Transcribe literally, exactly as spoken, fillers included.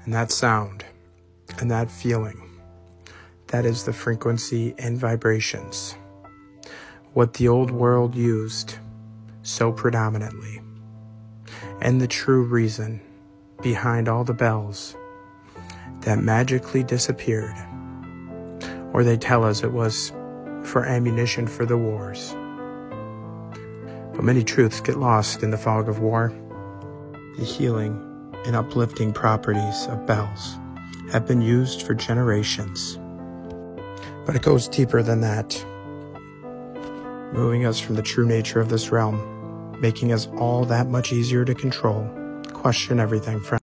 And that sound and that feeling, that is the frequency and vibrations. What the old world used so predominantly. And the true reason behind all the bells that magically disappeared. Or they tell us it was for ammunition for the wars. But many truths get lost in the fog of war. The healing and uplifting properties of bells have been used for generations. But it goes deeper than that, moving us from the true nature of this realm, making us all that much easier to control, question everything from